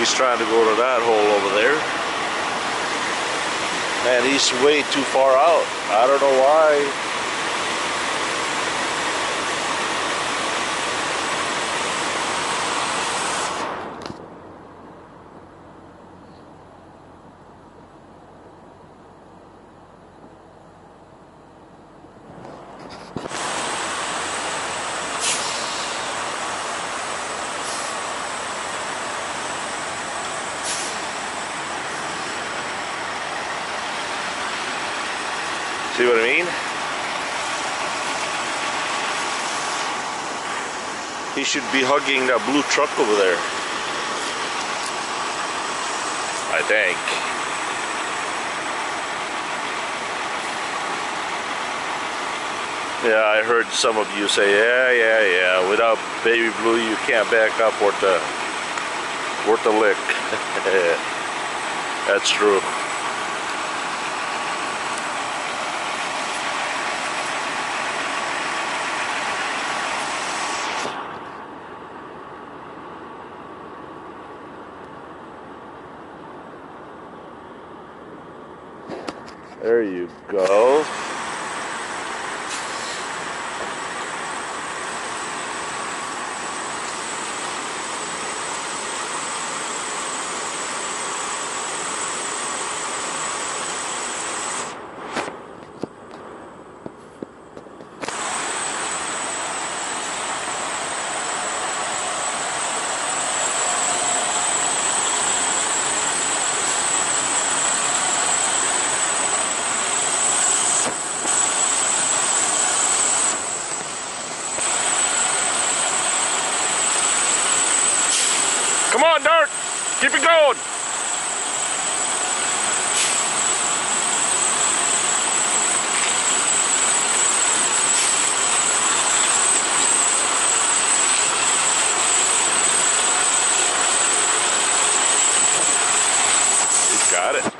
he's trying to go to that hole over there. Man, he's way too far out. I don't know why. See what I mean? He should be hugging that blue truck over there, I think. Yeah, I heard some of you say, yeah, without Baby Blue you can't back up worth a lick. That's true. There you go. Come on, Dart! Keep it going! He's got it.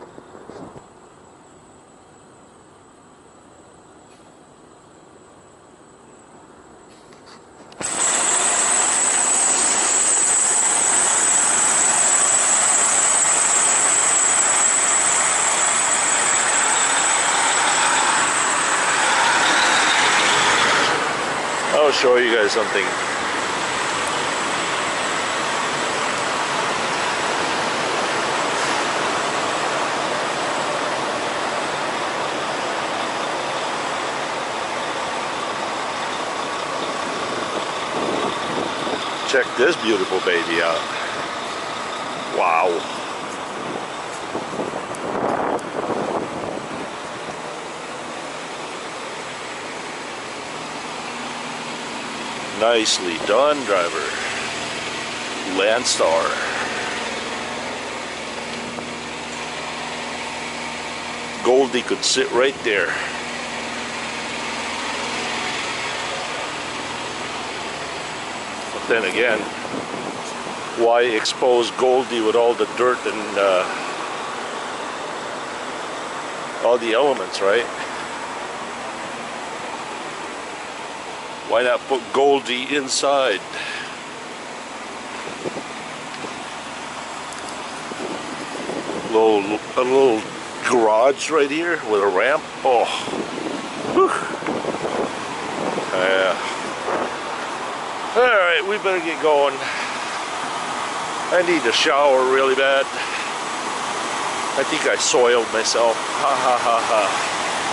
I'll show you guys something. Check this beautiful baby out. Wow. Nicely done, driver. Landstar. Goldie could sit right there. But then again, why expose Goldie with all the dirt and all the elements, right? Why not put Goldie inside? A little garage right here with a ramp. Oh, whew. Yeah. All right, we better get going. I need a shower really bad. I think I soiled myself. Ha ha ha ha.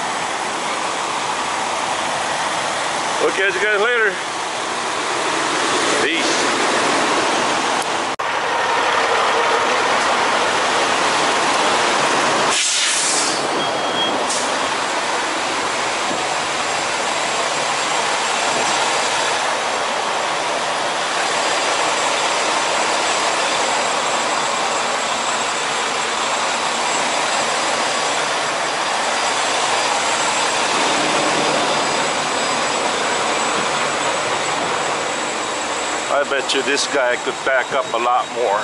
We'll catch you guys later. Peace. I bet you this guy could back up a lot more.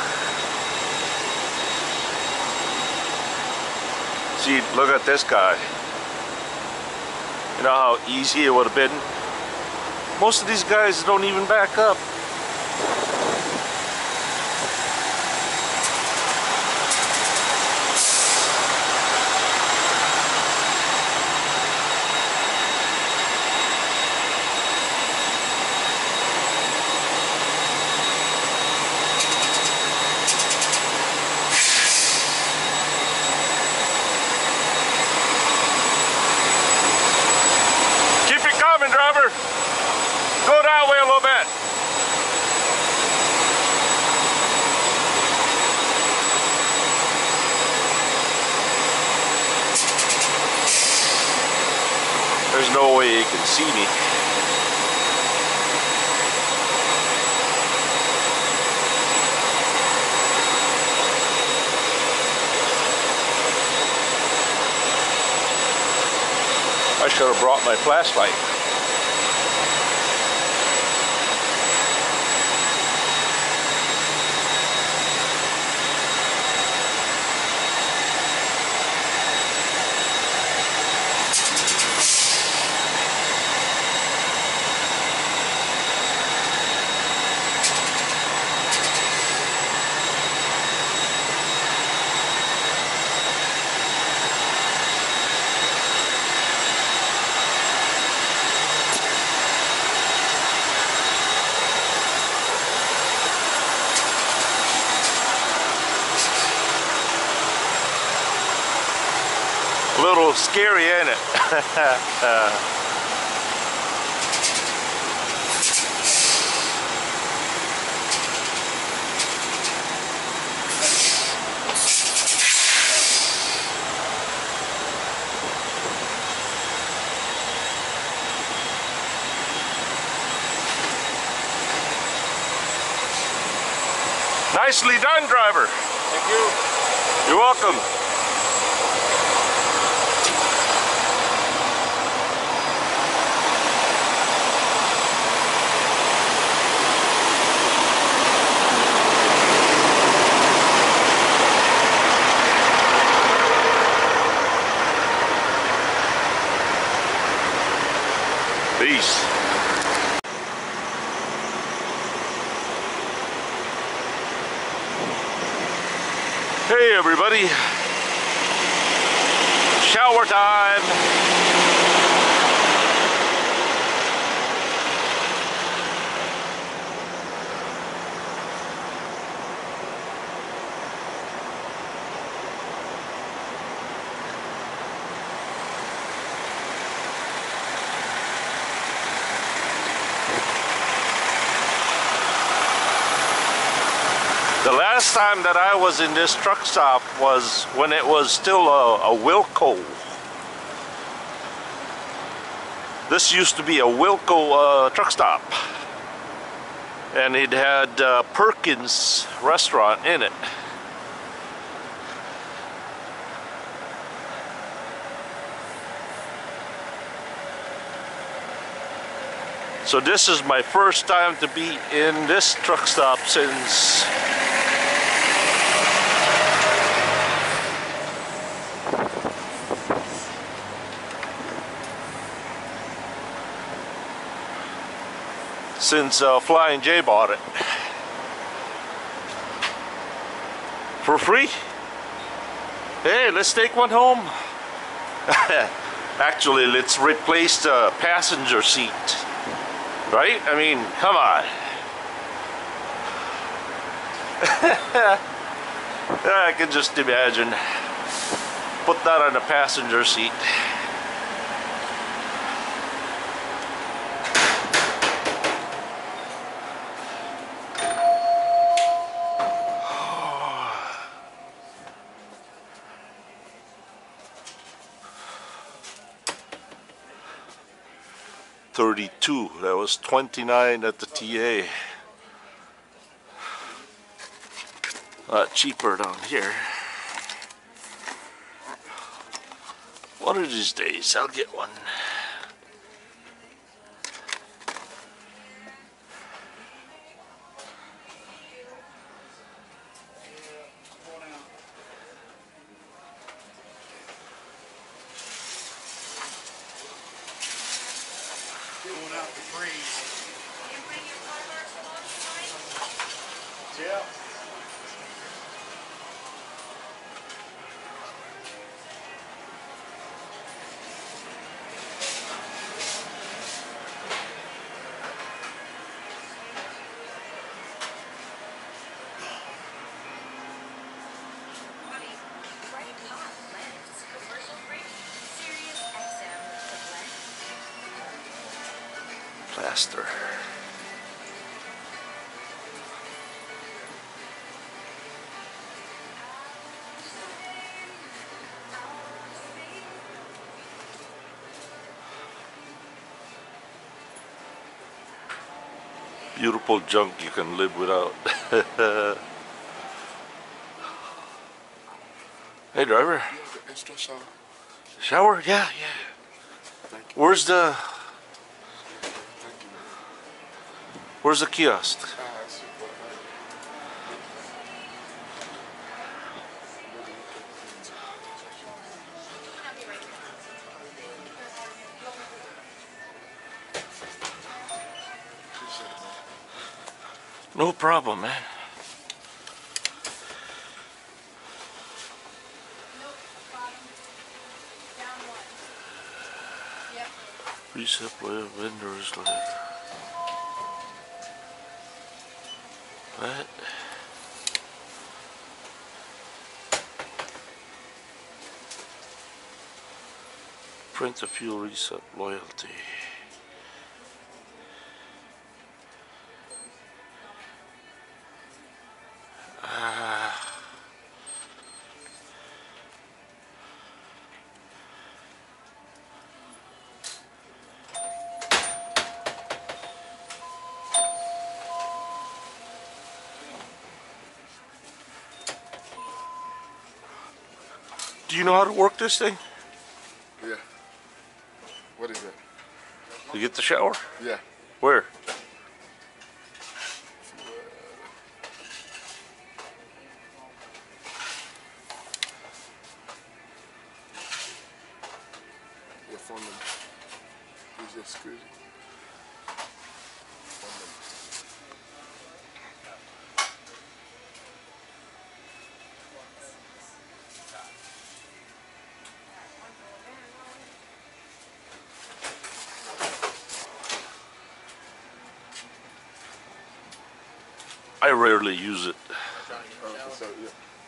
See, look at this guy. You know how easy it would have been? Most of these guys don't even back up. no way you can see me. I should have brought my flashlight. A little scary, ain't it? Nicely done, driver. Thank you. You're welcome. Peace. Hey everybody, shower time. The last time that I was in this truck stop was when it was still a Wilco. This used to be a Wilco truck stop. And it had Perkins restaurant in it. So this is my first time to be in this truck stop since Flying J bought it for free. Hey, let's take one home. Actually, let's replace the passenger seat, right? I mean, come on. I can just imagine. Put that on the passenger seat. $32. That was $29 at the TA. A lot cheaper down here. One of these days I'll get one. Going out to freeze. Can you bring your car marks along tonight? Yeah. Honey, right top lens, commercial free, Sirius XM, the blend. Plaster. Beautiful junk you can live without. Hey driver. You have the extra shower. Shower? Yeah, yeah. Thank you. Where's the Thank you, man. Where's the kiosk? Super. Appreciate it, man. No problem, man. Precept layer, vendors layer. What? Print the fuel reset loyalty. Do you know how to work this thing? Yeah. What is it? To get the shower? Yeah. Where? Your phone number. Please excuse me. Phone number. I rarely use it. So, yeah.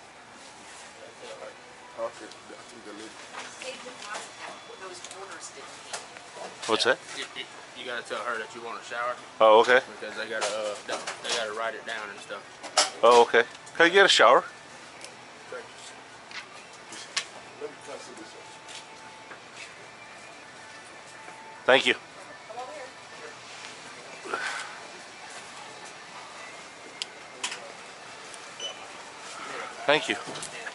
Okay. I think the lady. Those orders didn't meet. What's that? You gotta tell her that you want a shower Oh, okay. because they gotta write it down and stuff. Oh, okay. Can I get a shower? Thank you. Let me cancel this one. Thank you. Thank you.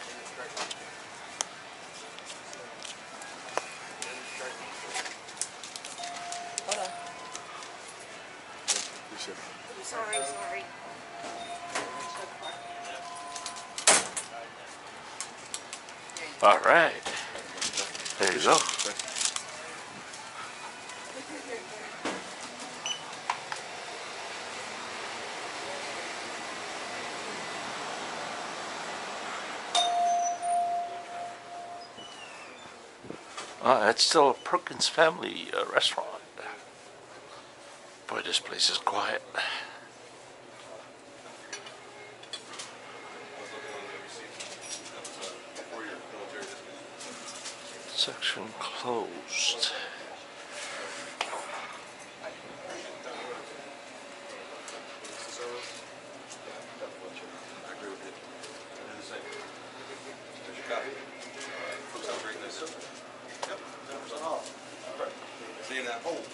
Appreciate it. Sorry. All right. There you go. Thank you. It's still a Perkins family restaurant. Boy, this place is quiet. Section closed. Seeing that hole.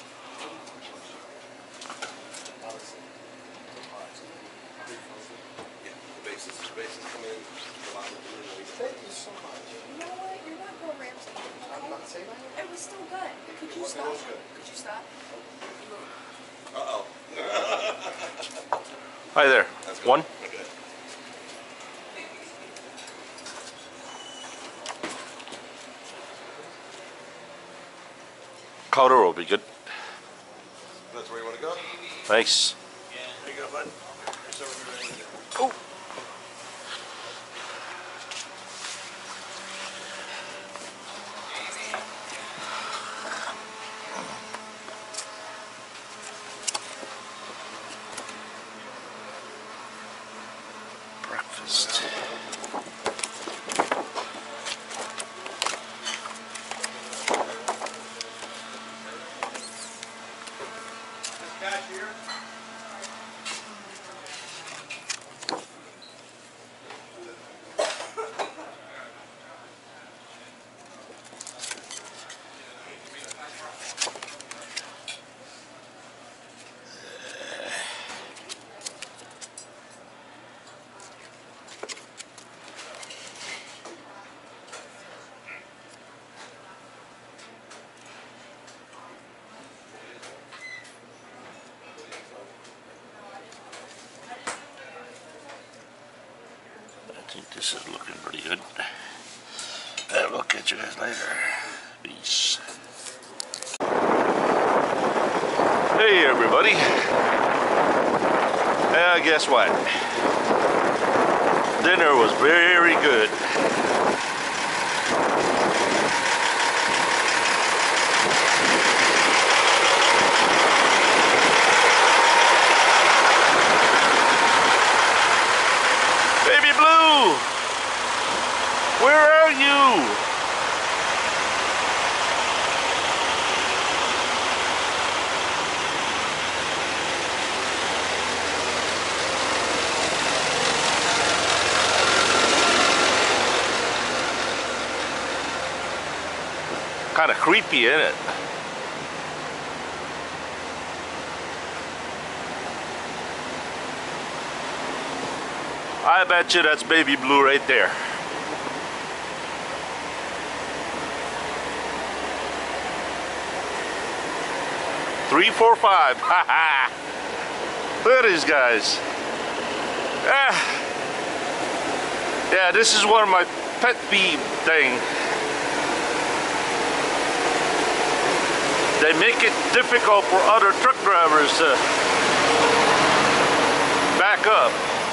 Yeah, the bases come in. Thank you so much. You know what? You're not Bill Ramsey. I'm not saying that. It was still good. Could you stop? Could you stop? Uh-oh. Hi there. That's good. One. Okay. Powder will be good. That's where you want to go? Thanks. There you go, bud. Oh. Breakfast. This is looking pretty good. And we'll catch you guys later. Peace. Hey everybody. Guess what? Dinner was very good. Baby Blue, where are you? Kind of creepy, isn't it? I bet you that's Baby Blue right there. Three, 4, 5. Ha ha! Look at these guys. Yeah, this is one of my pet peeve thing. They make it difficult for other truck drivers to back up.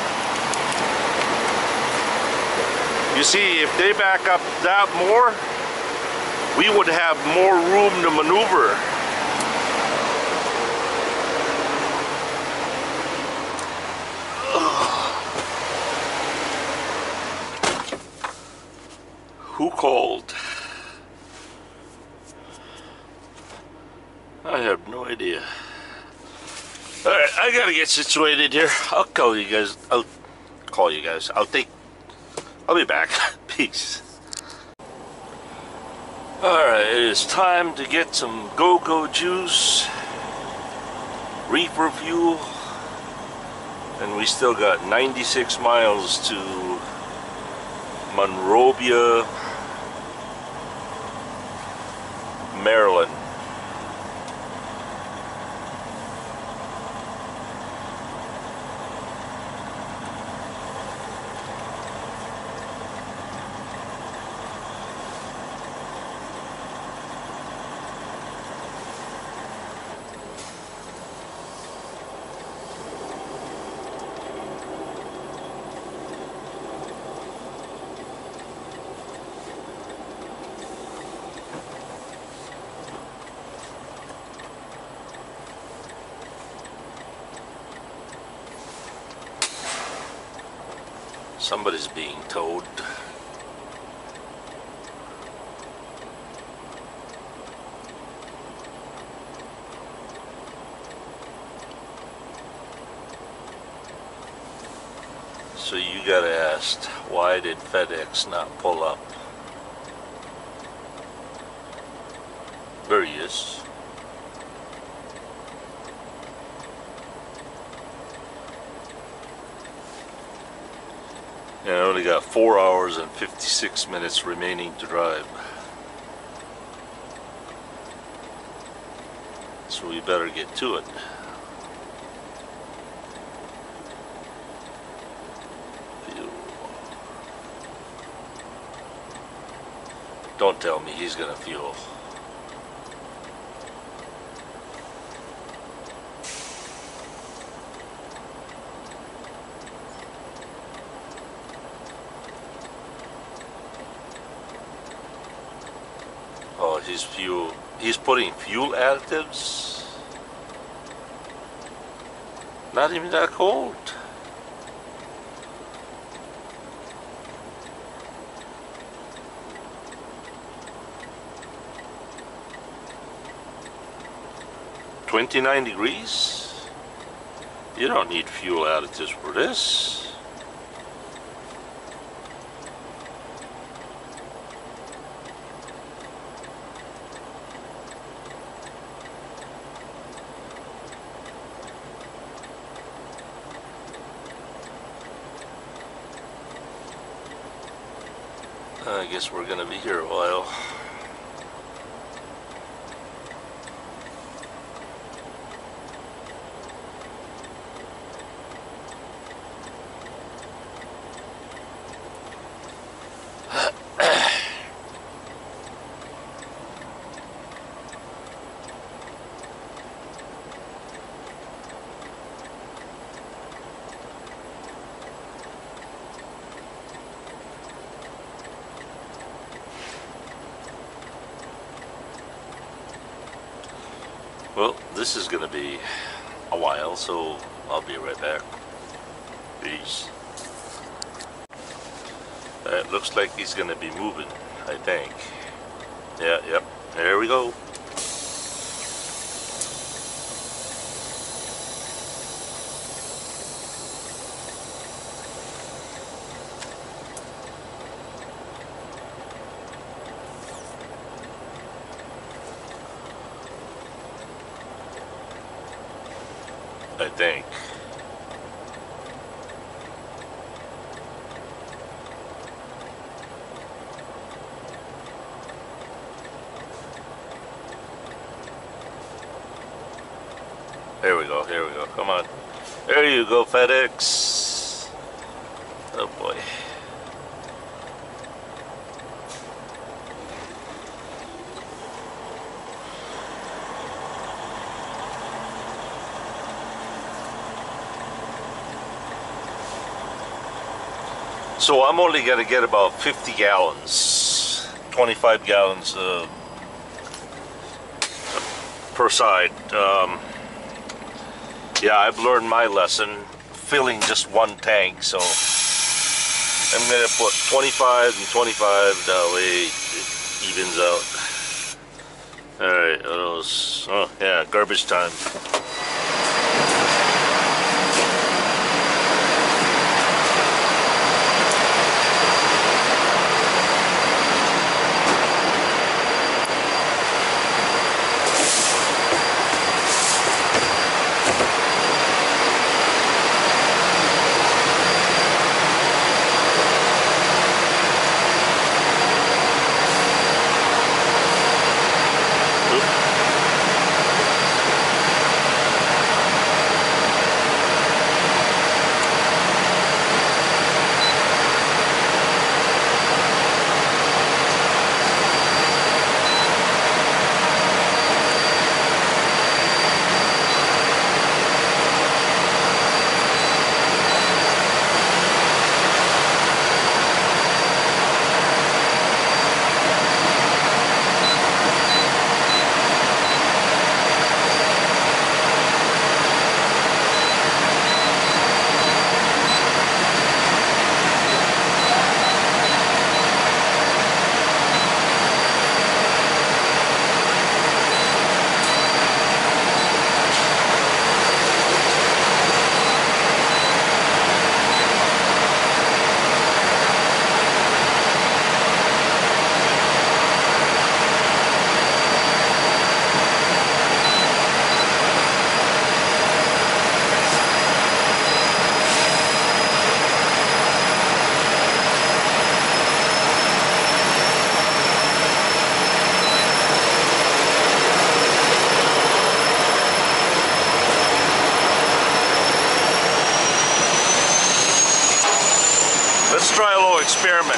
You see, if they back up that more, we would have more room to maneuver. Who called? I have no idea. Alright, I gotta get situated here. I'll call you guys. I'll be back. Peace. Alright, it is time to get some go-go juice, reefer fuel, and we still got 96 miles to Monrovia, Maryland. Somebody's being towed. So you gotta ask, why did FedEx not pull up? There he is. And I only got 4 hours and 56 minutes remaining to drive. So we better get to it. Fuel. Don't tell me he's gonna fuel. Oh, he's putting fuel additives. Not even that cold. $29 degrees? You don't need fuel additives for this. I guess we're gonna be here a while. Well, this is gonna be a while, so I'll be right back. Peace. It looks like he's gonna be moving, I think. Yeah, yep, there we go. I think. Here we go, here we go, come on. There you go, FedEx. Oh boy. So I'm only gonna get about 50 gallons, 25 gallons per side. Yeah, I've learned my lesson, filling just one tank, so I'm gonna put 25 and 25, that way it evens out. Alright, those, oh yeah, garbage time. Let's try a little experiment.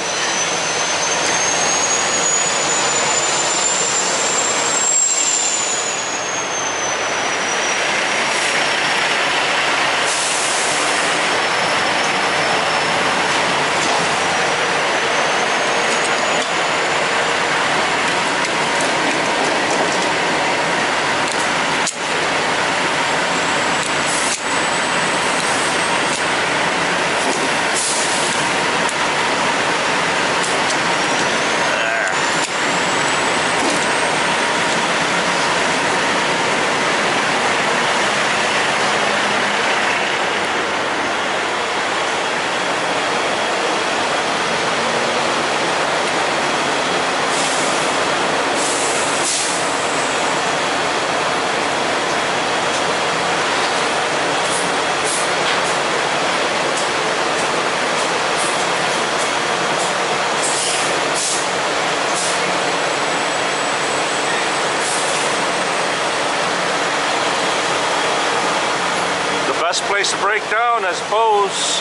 Best place to break down, I suppose.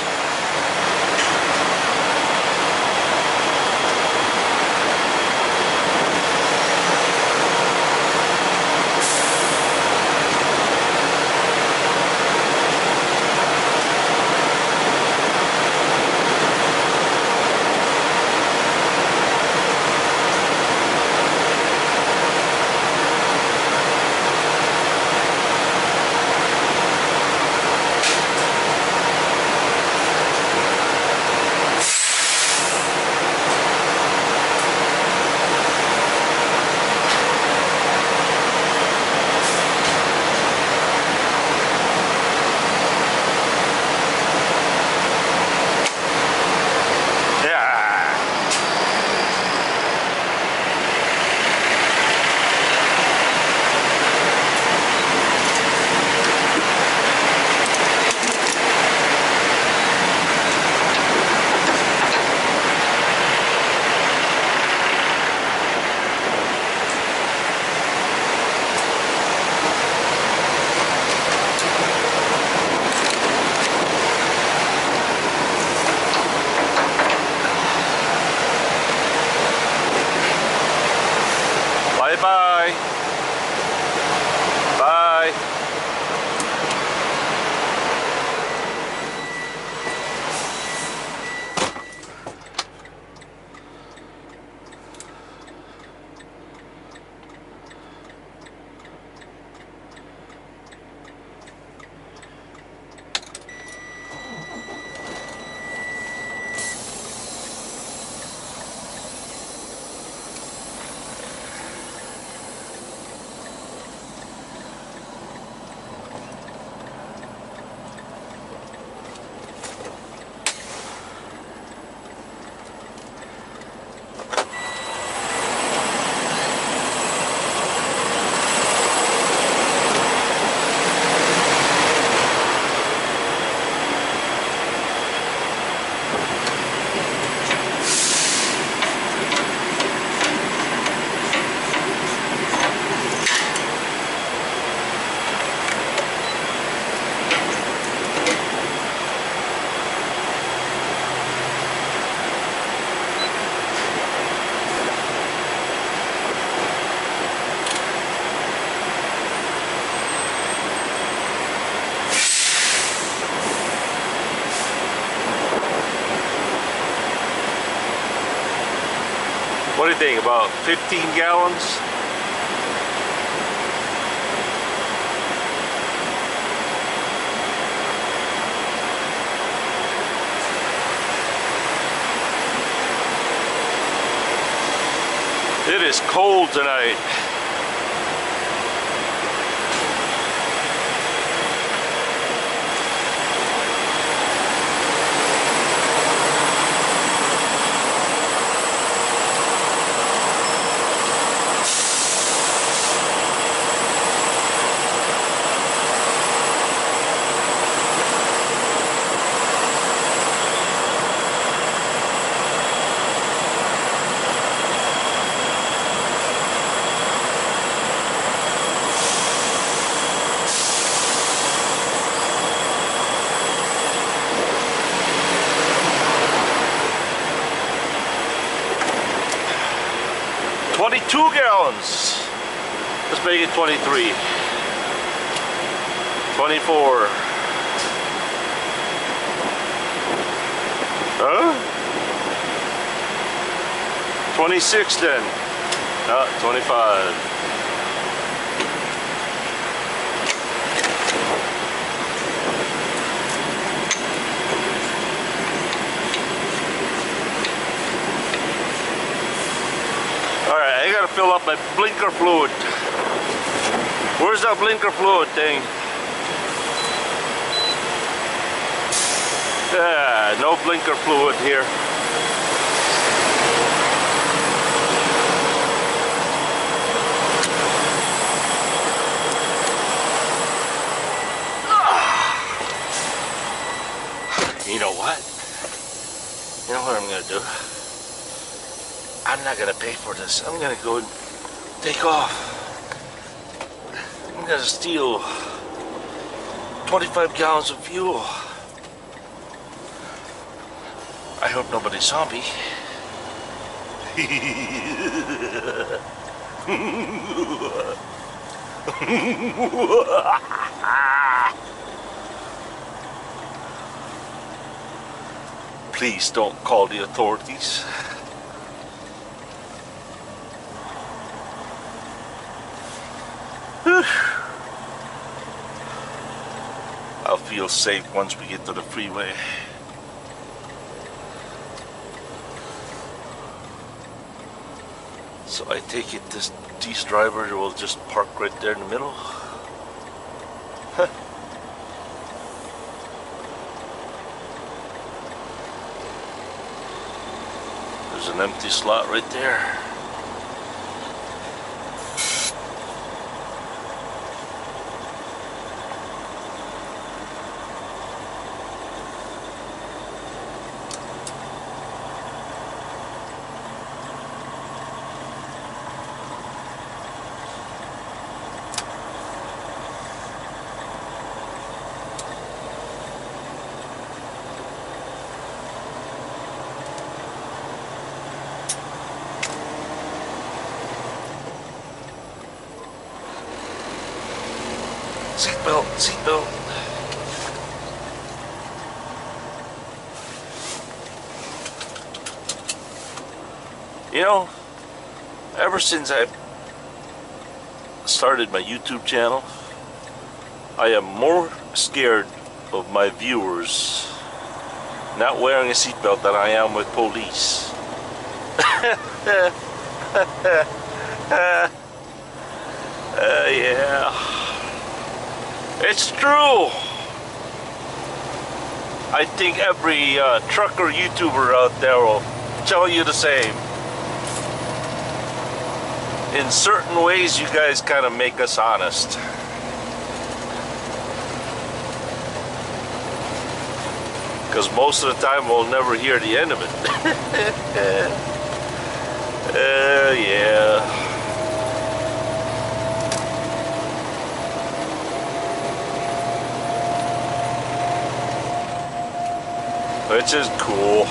What do you think? About 15 gallons? It is cold tonight. Gallons. Let's make it 23. 24. Huh? 26 then. 25. Alright, I gotta fill up my blinker fluid. Where's that blinker fluid thing? Yeah, no blinker fluid here. You know what? You know what I'm gonna do? I'm not gonna pay for this. I'm gonna go and take off. I'm gonna steal 25 gallons of fuel. I hope nobody saw me. Please don't call the authorities. I'll feel safe once we get to the freeway. So I take it these drivers will just park right there in the middle. Huh. There's an empty slot right there. Seatbelt, seatbelt. You know, ever since I started my YouTube channel, I am more scared of my viewers not wearing a seatbelt than I am with police. Yeah. It's true. I think every trucker YouTuber out there will tell you the same. In certain ways, you guys kind of make us honest. Because most of the time, we'll never hear the end of it. Yeah. Which is cool.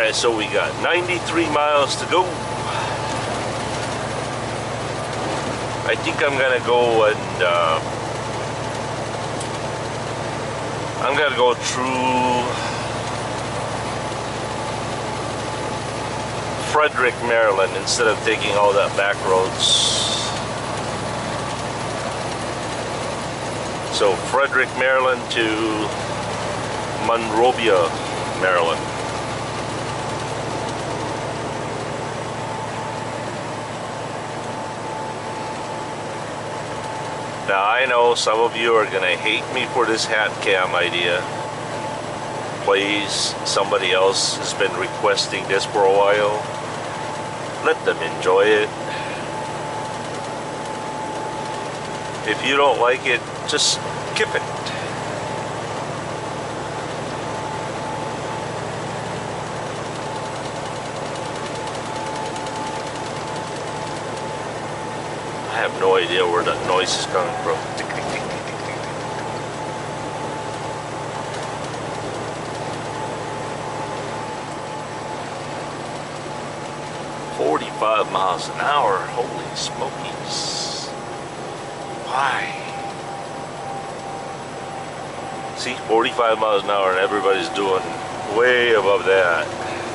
Alright, so we got 93 miles to go. I think I'm gonna go and I'm gonna go through Frederick, Maryland instead of taking all that back roads. So Frederick, Maryland to Monrovia, Maryland. Now I know some of you are gonna hate me for this hat cam idea. Please, somebody else has been requesting this for a while. Let them enjoy it. If you don't like it, just skip it. I have no idea where that noise is coming from. Tick, tick, tick, tick, tick, tick, tick. 45 miles an hour. Holy smokies. Why? See, 45 miles an hour and everybody's doing way above that.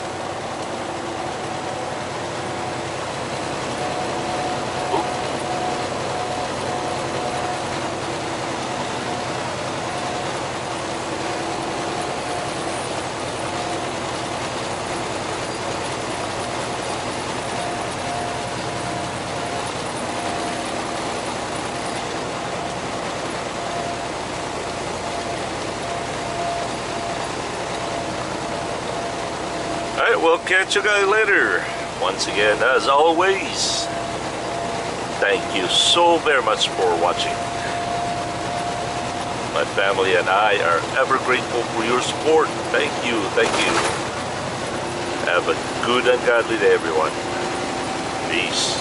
Alright, we'll catch you guys later. Once again, as always, thank you so very much for watching. My family and I are ever grateful for your support. Thank you, thank you. Have a good and godly day, everyone. Peace.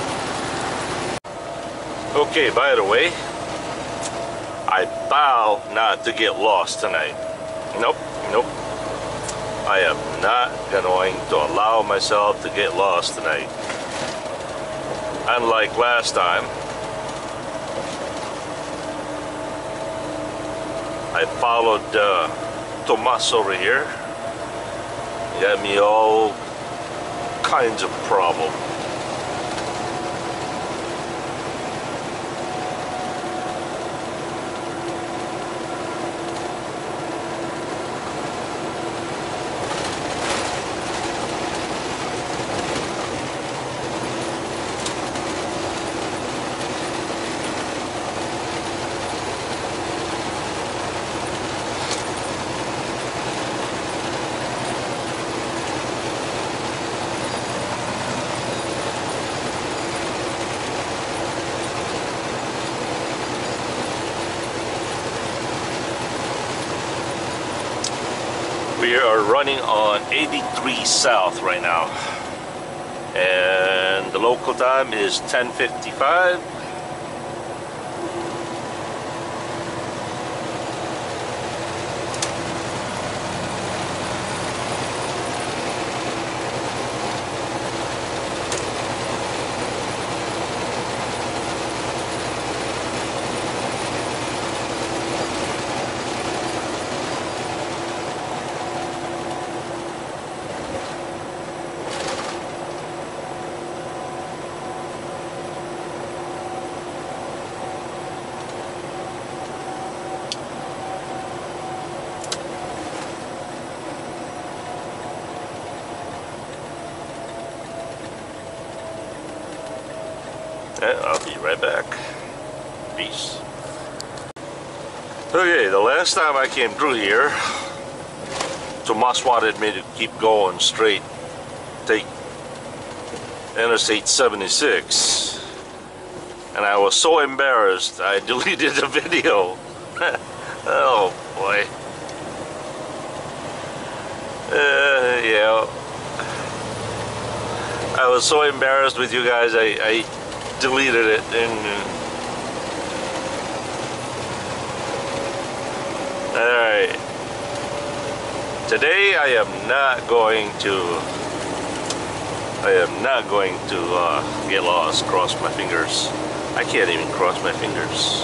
Okay, by the way, I vow not to get lost tonight. Nope, nope. I am not going to allow myself to get lost tonight. Unlike last time, I followed Tomas over here. He got me all kinds of problems. We are running on 83 South right now, and the local time is 10:55. I'll be right back. Peace. Okay, the last time I came through here, Tomas wanted me to keep going straight, take Interstate 76, and I was so embarrassed I deleted the video. Oh boy. Yeah. I was so embarrassed with you guys, I deleted it, and alright. Today I am not going to get lost. Cross my fingers. I can't even cross my fingers.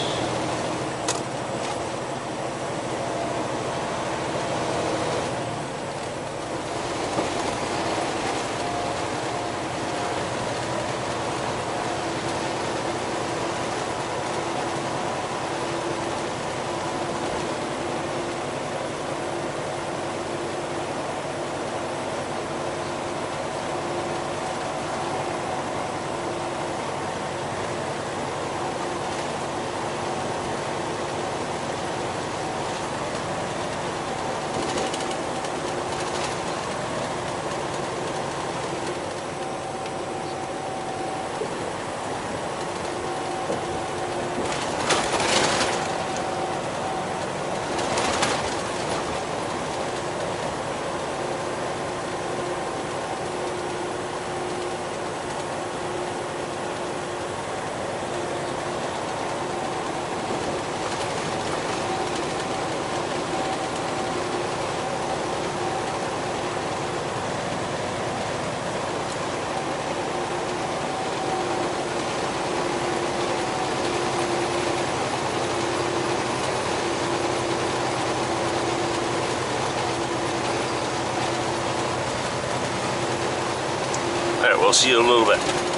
Alright, we'll see you in a little bit.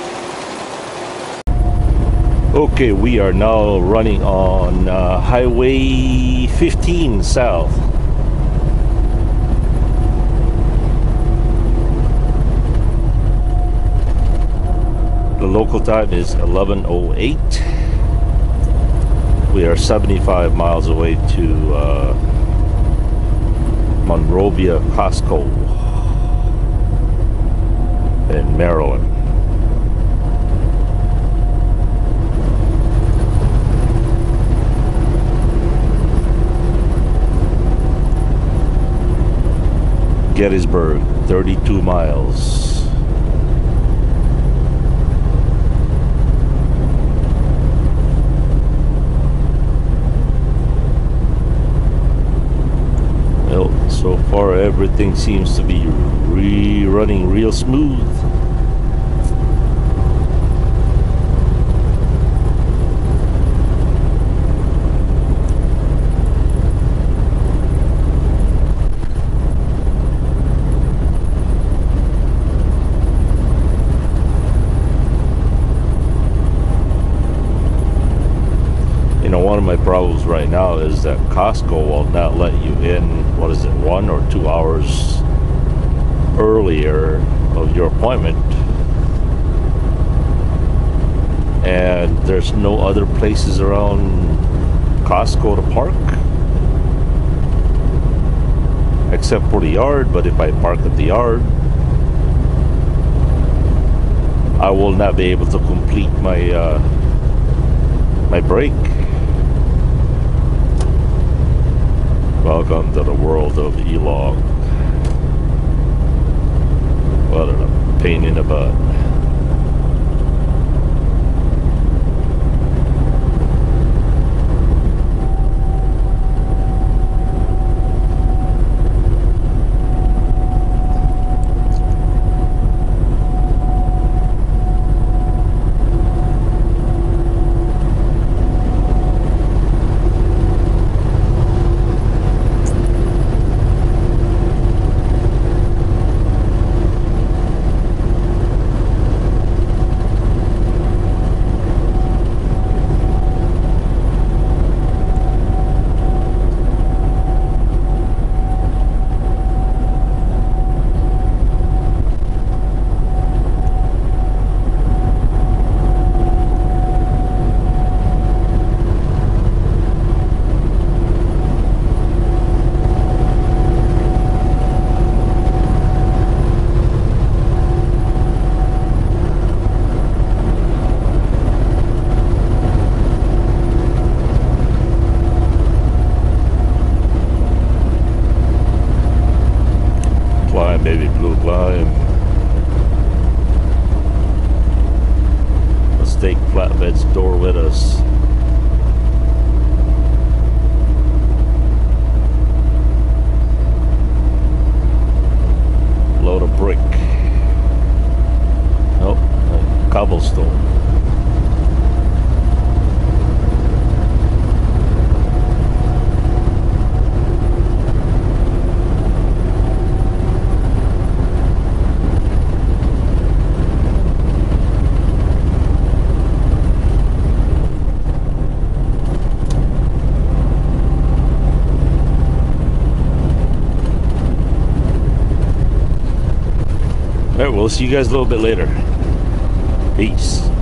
Okay, we are now running on Highway 15 South. The local time is 11:08. We are 75 miles away to Monrovia Costco in Maryland. Gettysburg, 32 miles. Well, so far everything seems to be running real smooth. One of my problems right now is that Costco will not let you in, what is it, 1 or 2 hours earlier of your appointment. And there's no other places around Costco to park except for the yard. But if I park at the yard, I will not be able to complete my my break. Welcome to the world of E-Log. What a pain in the butt. cobblestone. All right, we'll see you guys a little bit later. Peace.